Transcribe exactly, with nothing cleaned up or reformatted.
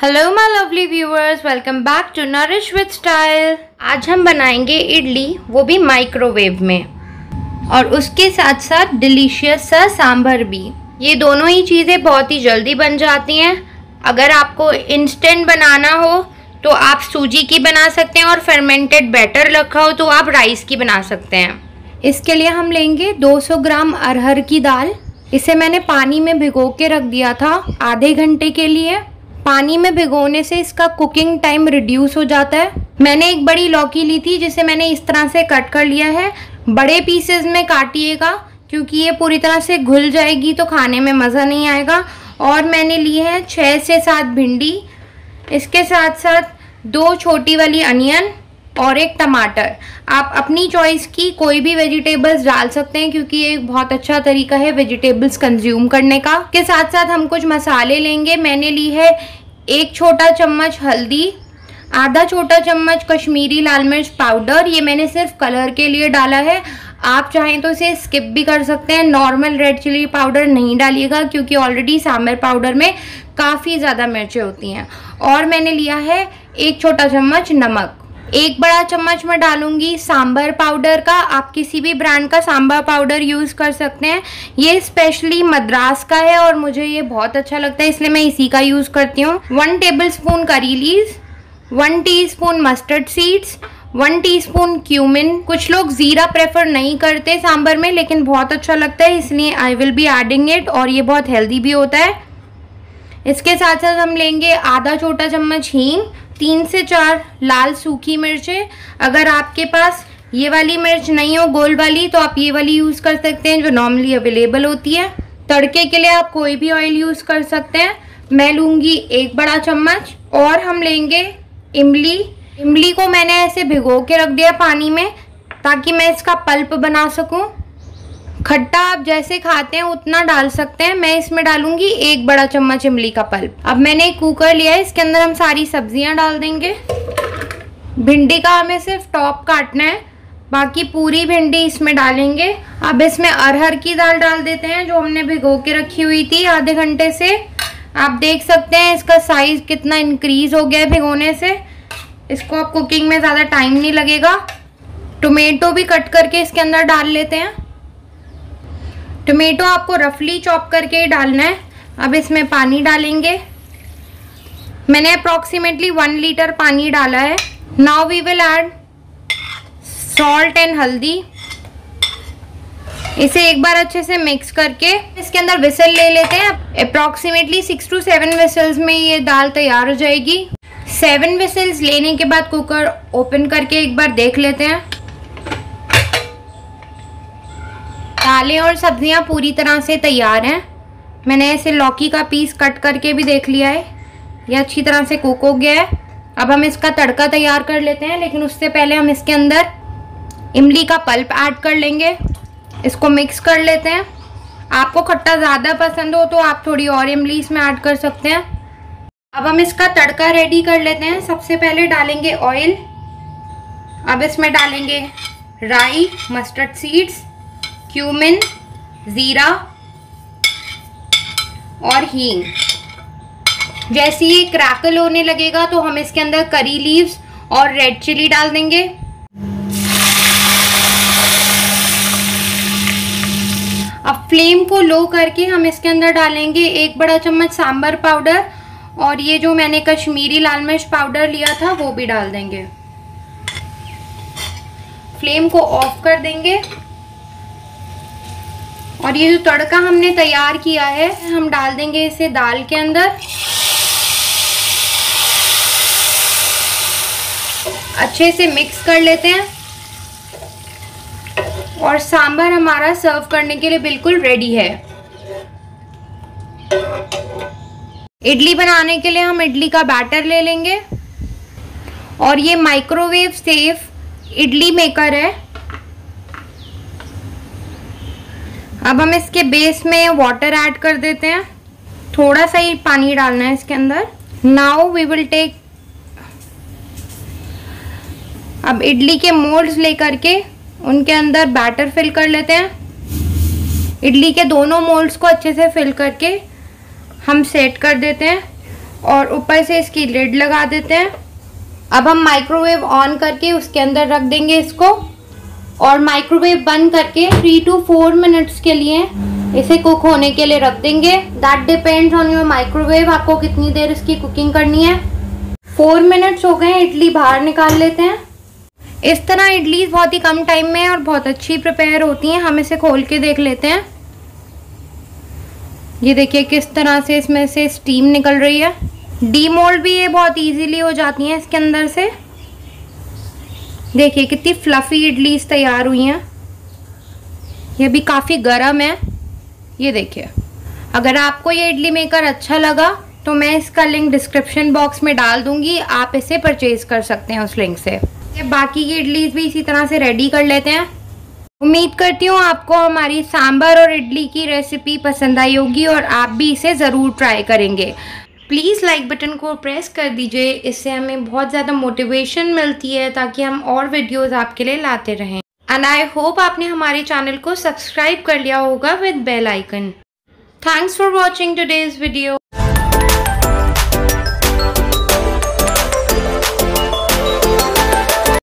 Hello my lovely viewers, welcome back to nourish with style. आज हम बनाएंगे इडली, वो भी माइक्रोवेव में, और उसके साथ साथ डिलीशियस सा सांभर भी। ये दोनों ही चीज़ें बहुत ही जल्दी बन जाती हैं। अगर आपको इंस्टेंट बनाना हो तो आप सूजी की बना सकते हैं, और फर्मेंटेड बैटर रखा हो तो आप राइस की बना सकते हैं। इसके लिए हम लेंगे दो सौ ग्राम अरहर की दाल। इसे मैंने पानी में भिगो के रख दिया था आधे घंटे के लिए। पानी में भिगोने से इसका कुकिंग टाइम रिड्यूस हो जाता है। मैंने एक बड़ी लौकी ली थी जिसे मैंने इस तरह से कट कर लिया है। बड़े पीसेस में काटिएगा क्योंकि ये पूरी तरह से घुल जाएगी तो खाने में मज़ा नहीं आएगा। और मैंने ली है छः से सात भिंडी, इसके साथ साथ दो छोटी वाली अनियन और एक टमाटर। आप अपनी चॉइस की कोई भी वेजिटेबल्स डाल सकते हैं क्योंकि ये एक बहुत अच्छा तरीका है वेजिटेबल्स कंज्यूम करने का। के साथ साथ हम कुछ मसाले लेंगे। मैंने ली है एक छोटा चम्मच हल्दी, आधा छोटा चम्मच कश्मीरी लाल मिर्च पाउडर। ये मैंने सिर्फ कलर के लिए डाला है, आप चाहें तो इसे स्किप भी कर सकते हैं। नॉर्मल रेड चिली पाउडर नहीं डालिएगा क्योंकि ऑलरेडी सांभर पाउडर में काफ़ी ज़्यादा मिर्चें होती हैं। और मैंने लिया है एक छोटा चम्मच नमक। एक बड़ा चम्मच मैं डालूंगी सांभर पाउडर का। आप किसी भी ब्रांड का सांभर पाउडर यूज़ कर सकते हैं। ये स्पेशली मद्रास का है और मुझे ये बहुत अच्छा लगता है, इसलिए मैं इसी का यूज़ करती हूँ। One tablespoon curry leaves, one teaspoon mustard seeds, one teaspoon cumin. कुछ लोग ज़ीरा प्रेफर नहीं करते सांभर में, लेकिन बहुत अच्छा लगता है इसलिए I will be adding it, और ये बहुत हेल्दी भी होता है। इसके साथ साथ हम लेंगे आधा छोटा चम्मच हींग, तीन से चार लाल सूखी मिर्चें। अगर आपके पास ये वाली मिर्च नहीं हो गोल वाली तो आप ये वाली यूज़ कर सकते हैं जो नॉर्मली अवेलेबल होती है। तड़के के लिए आप कोई भी ऑयल यूज़ कर सकते हैं। मैं लूँगी एक बड़ा चम्मच। और हम लेंगे इमली। इमली को मैंने ऐसे भिगो के रख दिया पानी में ताकि मैं इसका पल्प बना सकूँ। खट्टा आप जैसे खाते हैं उतना डाल सकते हैं। मैं इसमें डालूंगी एक बड़ा चम्मच इमली का पल्प। अब मैंने एक कुकर लिया है, इसके अंदर हम सारी सब्जियां डाल देंगे। भिंडी का हमें सिर्फ टॉप काटना है, बाकी पूरी भिंडी इसमें डालेंगे। अब इसमें अरहर की दाल डाल देते हैं जो हमने भिगो के रखी हुई थी आधे घंटे से। आप देख सकते हैं इसका साइज कितना इंक्रीज हो गया है भिगोने से। इसको अब कुकिंग में ज़्यादा टाइम नहीं लगेगा। टोमेटो भी कट करके इसके अंदर डाल लेते हैं। टोमेटो आपको रफली चॉप करके ही डालना है। अब इसमें पानी डालेंगे। मैंने अप्रॉक्सीमेटली वन लीटर पानी डाला है। Now we will add salt and हल्दी। इसे एक बार अच्छे से मिक्स करके इसके अंदर विसल ले लेते हैं। Approximately six to seven whistles में ये दाल तैयार हो जाएगी। सेवन विसल्स लेने के बाद कुकर ओपन करके एक बार देख लेते हैं। दालें और सब्जियां पूरी तरह से तैयार हैं। मैंने ऐसे लौकी का पीस कट करके भी देख लिया है, ये अच्छी तरह से कुक हो गया है। अब हम इसका तड़का तैयार कर लेते हैं, लेकिन उससे पहले हम इसके अंदर इमली का पल्प ऐड कर लेंगे। इसको मिक्स कर लेते हैं। आपको खट्टा ज़्यादा पसंद हो तो आप थोड़ी और इमली इसमें ऐड कर सकते हैं। अब हम इसका तड़का रेडी कर लेते हैं। सबसे पहले डालेंगे ऑयल। अब इसमें डालेंगे राई, मस्टर्ड सीड्स, क्यूमिन, ज़ीरा और हींग। जैसे ये क्रैकल होने लगेगा तो हम इसके अंदर करी लीव्स और रेड चिली डाल देंगे। अब फ्लेम को लो करके हम इसके अंदर डालेंगे एक बड़ा चम्मच सांभर पाउडर, और ये जो मैंने कश्मीरी लाल मिर्च पाउडर लिया था वो भी डाल देंगे। फ्लेम को ऑफ कर देंगे। और ये जो तड़का हमने तैयार किया है हम डाल देंगे इसे दाल के अंदर। अच्छे से मिक्स कर लेते हैं और सांभर हमारा सर्व करने के लिए बिल्कुल रेडी है। इडली बनाने के लिए हम इडली का बैटर ले लेंगे, और ये माइक्रोवेव सेफ इडली मेकर है। अब हम इसके बेस में वाटर ऐड कर देते हैं। थोड़ा सा ही पानी डालना है इसके अंदर। नाउ वी विल टेक, अब इडली के मोल्ड्स लेकर के उनके अंदर बैटर फिल कर लेते हैं। इडली के दोनों मोल्ड्स को अच्छे से फिल करके हम सेट कर देते हैं और ऊपर से इसकी लिड लगा देते हैं। अब हम माइक्रोवेव ऑन करके उसके अंदर रख देंगे इसको और माइक्रोवेव बंद करके थ्री टू फोर मिनट्स के लिए इसे कुक होने के लिए रख देंगे। That depends on your microwave, आपको कितनी देर इसकी कुकिंग करनी है। फोर मिनट्स हो गए, इडली बाहर निकाल लेते हैं। इस तरह इडली बहुत ही कम टाइम में और बहुत अच्छी प्रिपेयर होती हैं। हम इसे खोल के देख लेते हैं। ये देखिए किस तरह से इसमें से स्टीम निकल रही है। डीमोल्ड भी ये बहुत इजीली हो जाती हैं इसके अंदर से। देखिए कितनी फ्लफी इडलीज तैयार हुई हैं। ये भी काफ़ी गर्म है। ये देखिए, अगर आपको ये इडली मेकर अच्छा लगा तो मैं इसका लिंक डिस्क्रिप्शन बॉक्स में डाल दूंगी, आप इसे परचेज कर सकते हैं उस लिंक से। बाकी की इडलीज भी इसी तरह से रेडी कर लेते हैं। उम्मीद करती हूँ आपको हमारी सांभर और इडली की रेसिपी पसंद आई होगी और आप भी इसे ज़रूर ट्राई करेंगे। प्लीज़ लाइक बटन को प्रेस कर दीजिए, इससे हमें बहुत ज़्यादा मोटिवेशन मिलती है ताकि हम और वीडियोस आपके लिए लाते रहें। एंड आई होप आपने हमारे चैनल को सब्सक्राइब कर लिया होगा with bell icon. Thanks for watching today's video.